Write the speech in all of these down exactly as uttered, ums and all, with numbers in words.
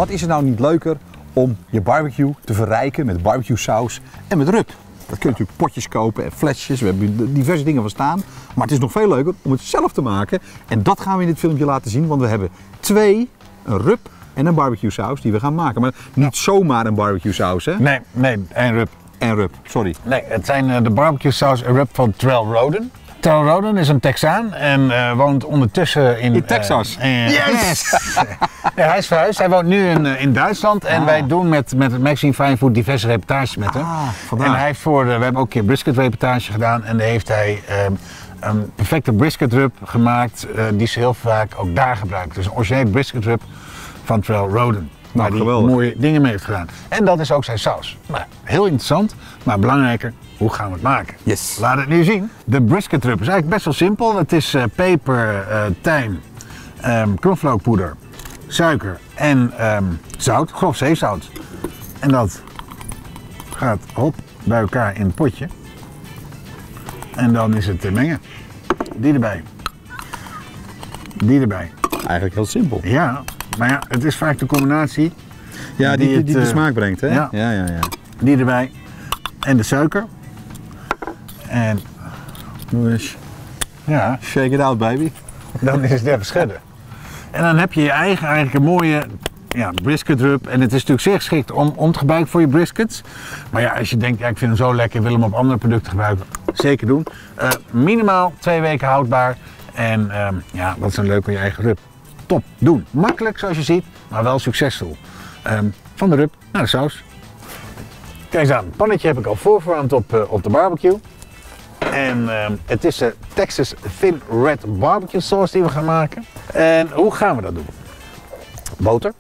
wat is er nou niet leuker om je barbecue te verrijken met barbecue saus en met rub? Dat kun je natuurlijk potjes kopen en flesjes, we hebben diverse dingen van staan. Maar het is nog veel leuker om het zelf te maken. En dat gaan we in dit filmpje laten zien, want we hebben twee, een rub en een barbecue saus die we gaan maken. Maar niet zomaar een barbecue saus, hè? Nee, nee, en rub. En rub, sorry. Nee, het zijn uh, de barbecue saus en rub van Terrell Roden. Terrell Roden is een Texaan en uh, woont ondertussen in... In Texas? Uh, yes! yes. Ja, hij is verhuisd. Hij woont nu in, uh, in Duitsland en ah. wij doen met, met het Magazine Fine Food diverse reportages met hem. Ah, en hij heeft voor, uh, we hebben ook een keer brisket reportage gedaan en daar heeft hij uh, een perfecte brisket rub gemaakt uh, die ze heel vaak ook daar gebruikt. Dus een originele brisket rub van Terrell Roden. Waar hij geweldig. mooie dingen mee heeft gedaan. En dat is ook zijn saus. Nou, heel interessant, maar belangrijker, hoe gaan we het maken? Yes. Laat het nu zien. De brisket rub is eigenlijk best wel simpel. Het is uh, peper, uh, tijm, um, knoflookpoeder, suiker en um, zout, grof zeezout. En dat gaat hop bij elkaar in het potje. En dan is het te mengen. Die erbij. Die erbij. Eigenlijk heel simpel. Ja, maar ja, het is vaak de combinatie. Ja, die, die, die, die het, de smaak brengt, hè? Ja. Ja, ja, ja. Die erbij. En de suiker. En Dus, ja, shake it out, baby. dan is het even schudden. En dan heb je je eigen eigenlijk een mooie ja, brisket rub. En het is natuurlijk zeer geschikt om, om te gebruiken voor je briskets. Maar ja, als je denkt, ja, ik vind hem zo lekker, ik wil hem op andere producten gebruiken. Zeker doen. Uh, minimaal twee weken houdbaar. En um, ja, dat is een leuk van je eigen rub. Top, doen. Makkelijk zoals je ziet, maar wel succesvol. Um, van de rub naar de saus. Kijk eens aan, het pannetje heb ik al voorverwarmd op, uh, op de barbecue. En uh, het is de Texas Thin Red Barbecue Sauce die we gaan maken. En hoe gaan we dat doen? Boter.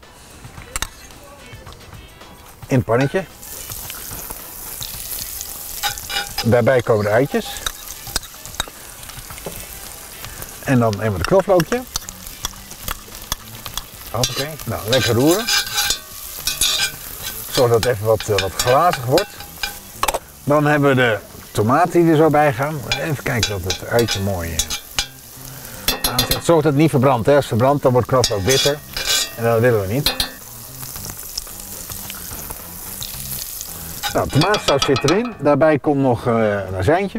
In het pannetje. Daarbij komen de eitjes. En dan even de knoflookje. Hoppakee. Nou, lekker roeren. Zorg dat het even wat, uh, wat glazig wordt. Dan hebben we de tomaten die er zo bij gaan. Even kijken dat het uitje mooi aanzet. Zorg dat het niet verbrandt. Hè. Als het verbrandt, dan wordt knoflook bitter. En dat willen we niet. Nou, tomatensaus zit erin. Daarbij komt nog uh, een azijntje.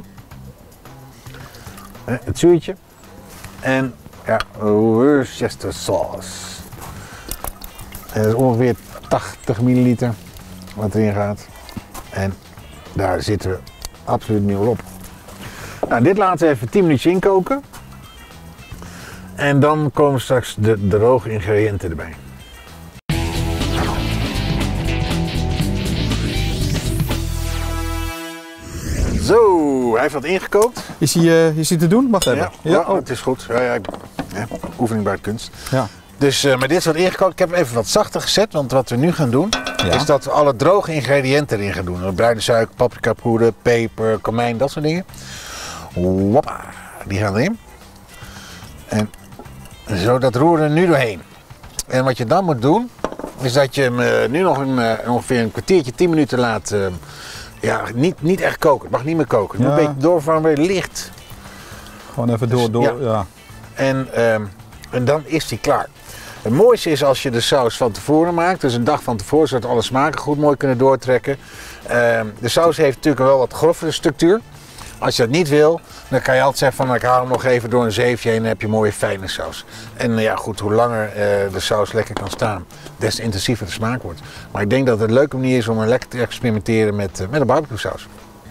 Uh, het zuurtje. En ja, Worcester sauce. En dat is ongeveer tachtig milliliter wat erin gaat. En daar zitten we absoluut niet op. Nou, dit laten we even tien minuutjes inkoken. En dan komen straks de droge ingrediënten erbij. Zo, hij heeft wat ingekookt. Is hij, uh, is hij te doen? Wacht even. Ja, ja, oh, het is goed. Ja, ja, ja, oefening bij de kunst. Ja. Dus uh, maar dit is wat ingekookt. Ik heb hem even wat zachter gezet, want wat we nu gaan doen, ja. is dat we alle droge ingrediënten erin gaan doen. Bruine suiker, paprika poeder, peper, komijn, dat soort dingen. Woppa, die gaan erin. En zo dat roeren er nu doorheen. En wat je dan moet doen, is dat je hem uh, nu nog een, uh, ongeveer een kwartiertje, tien minuten laat. Uh, ja, niet, niet echt koken. Het mag niet meer koken. Het ja. moet een beetje doorvarmen, weer licht. Gewoon even door, door, ja. ja. En, uh, en dan is die klaar. Het mooiste is als je de saus van tevoren maakt, dus een dag van tevoren, zodat alle smaken goed mooi kunnen doortrekken. Uh, de saus heeft natuurlijk wel wat grovere structuur. Als je dat niet wil, dan kan je altijd zeggen van, nou, ik haal hem nog even door een zeefje heen en dan heb je een mooie fijne saus. En uh, ja goed, hoe langer uh, de saus lekker kan staan, des te intensiever de smaak wordt. Maar ik denk dat het een leuke manier is om er lekker te experimenteren met, uh, met een barbecue saus.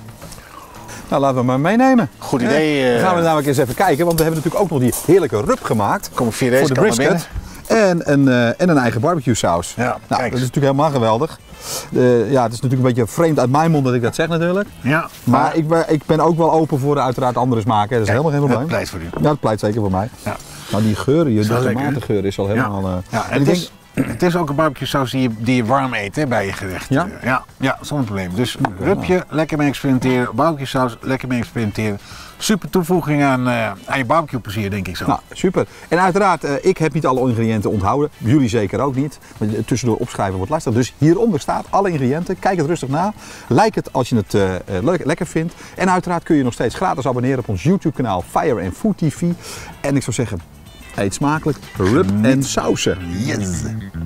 Nou, laten we maar meenemen. Goed idee. Uh, dan gaan we namelijk eens even kijken, want we hebben natuurlijk ook nog die heerlijke rub gemaakt. Kom ik via deze voor de kant brisket. En een, uh, en een eigen barbecue saus. Ja, nou, dat is eens. natuurlijk helemaal geweldig. Uh, ja, het is natuurlijk een beetje vreemd uit mijn mond dat ik dat zeg natuurlijk. Ja, maar maar ik ben, ik ben ook wel open voor uiteraard andere smaken. Dat is ja, helemaal geen probleem. Dat pleit voor u. Ja, dat pleit zeker voor mij. Ja. Nou, die geur, die lekker, tomatengeur is al helemaal... Ja. Uh, Ja, en het, ik is, denk, het is ook een barbecue saus die je, die je warm eet, hè, bij je gerecht. Ja? Ja, ja, zonder probleem. Dus rubje, nou. lekker mee experimenteren. Barbecue saus, lekker mee experimenteren. Super toevoeging aan, uh, aan je barbecue plezier, denk ik zo. Nou, super. En uiteraard, uh, ik heb niet alle ingrediënten onthouden. Jullie zeker ook niet. Maar tussendoor opschrijven wordt lastig. Dus hieronder staat alle ingrediënten. Kijk het rustig na. Like het als je het uh, le lekker vindt. En uiteraard kun je nog steeds gratis abonneren op ons YouTube kanaal Fire and Food T V. En ik zou zeggen, eet smakelijk. Rub en sausen. Yes.